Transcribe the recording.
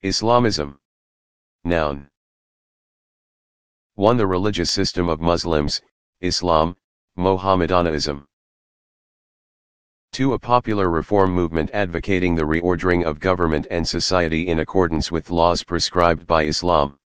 Islamism. Noun. 1. The religious system of Muslims, Islam, Mohammedanism. 2. A popular reform movement advocating the reordering of government and society in accordance with laws prescribed by Islam.